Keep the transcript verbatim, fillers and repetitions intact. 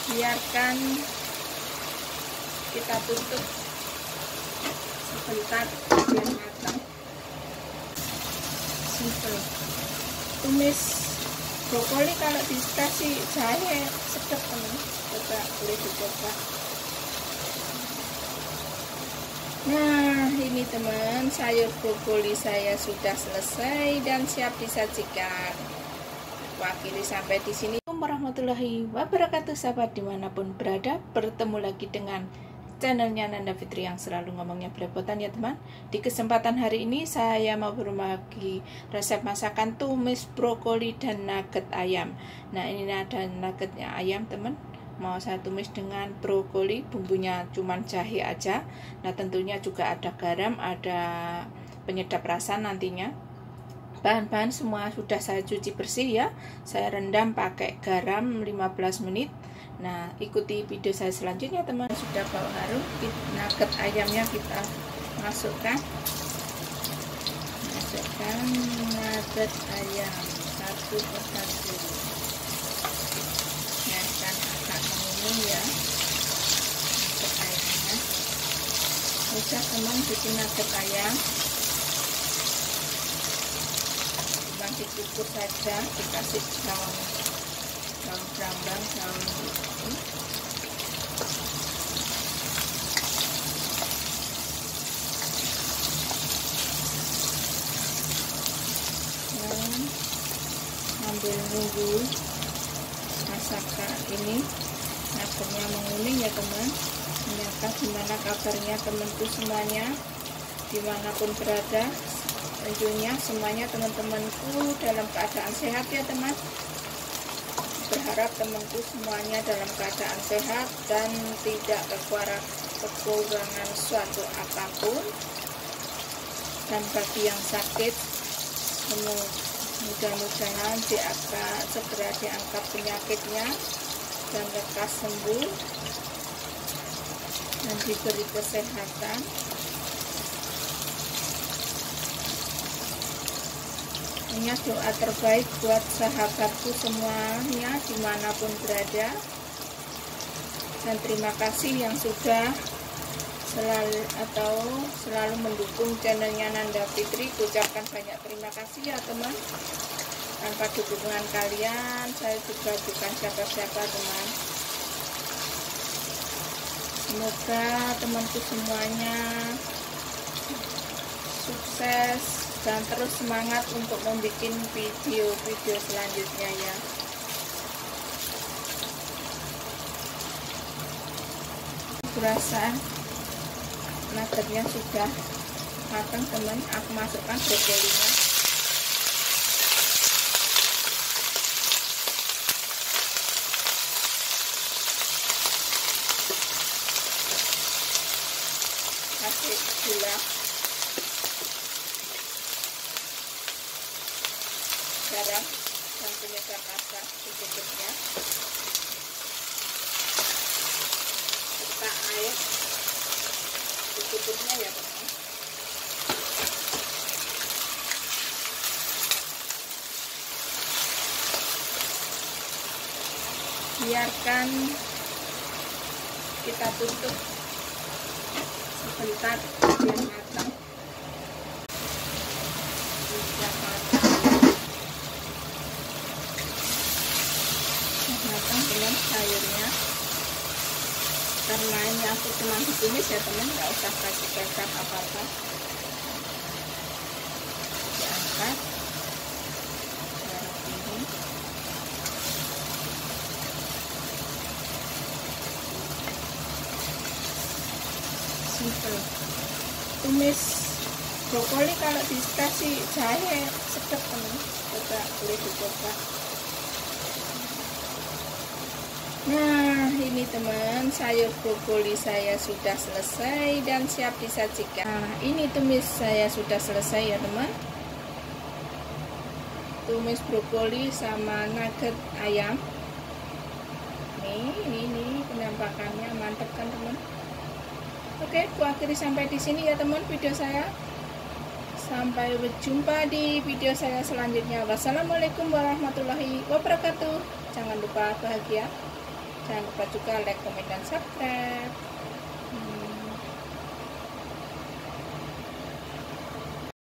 biarkan kita tutup sebentar biar matang. Simple. Tumis brokoli kalau dikasih jahe sedap teman, coba boleh dicoba. Nah ini teman, sayur brokoli saya sudah selesai dan siap disajikan. Aku akhiri sampai di sini. Assalamualaikum warahmatullahi wabarakatuh, sahabat dimanapun berada. Bertemu lagi dengan channelnya Nanda Fitri yang selalu ngomongnya belepotan ya teman. Di kesempatan hari ini saya mau berbagi resep masakan tumis brokoli dan nugget ayam. Nah ini ada nuggetnya ayam teman, mau saya tumis dengan brokoli, bumbunya cuman jahe aja. Nah tentunya juga ada garam, ada penyedap rasa nantinya. Bahan-bahan semua sudah saya cuci bersih ya. Saya rendam pakai garam lima belas menit. Nah ikuti video saya selanjutnya teman. Sudah bau harum, nugget ayamnya kita masukkan. Masukkan nugget ayam satu persatu. Biarkan agak menguning ya nugget ayamnya. Mudah teman bikin nugget ayam. Dicukur saja, dikasih daun daun brambang, daun ini. Dan ambil nunggu masakan ini nuggetnya menguning ya teman. Ternyata gimana kabarnya temanku semuanya dimanapun berada. Tentunya semuanya teman-temanku dalam keadaan sehat ya teman. Berharap temanku semuanya dalam keadaan sehat dan tidak kekurangan suatu apapun. Dan bagi yang sakit, mudah-mudahan diangkat, segera diangkat penyakitnya dan lekas sembuh dan diberi kesehatan. Ini doa terbaik buat sahabatku semuanya dimanapun berada, dan terima kasih yang sudah selalu atau selalu mendukung channelnya Nanda Fitri. Ucapkan banyak terima kasih ya teman. Tanpa dukungan kalian saya juga bukan siapa-siapa teman. Semoga temanku semuanya sukses dan terus semangat untuk membuat video-video selanjutnya ya. Berasa nuggetnya sudah matang teman, aku masukkan brokolinya. Kasih gula, garam dan penyedap rasa secukupnya. Serta air secukupnya ya teman. Biarkan kita tutup sebentar biar matang. Sudah matang. Matang dengan sayurnya. Karena ini aku cuma ditumis ya teman, nggak usah kasih kecap apa-apa. Diangkat seperti ini. Simple. Tumis brokoli kalau dikasih jahe sedap teman, coba boleh dicoba. Nah ini teman, sayur brokoli saya sudah selesai dan siap disajikan. Nah ini tumis saya sudah selesai ya teman. Tumis brokoli sama nugget ayam. Nih, ini nih penampakannya mantap kan teman. Oke, aku akhiri sampai di sini ya teman video saya. Sampai berjumpa di video saya selanjutnya. Wassalamualaikum warahmatullahi wabarakatuh. Jangan lupa bahagia. Jangan lupa juga like, komen, dan subscribe. Hmm.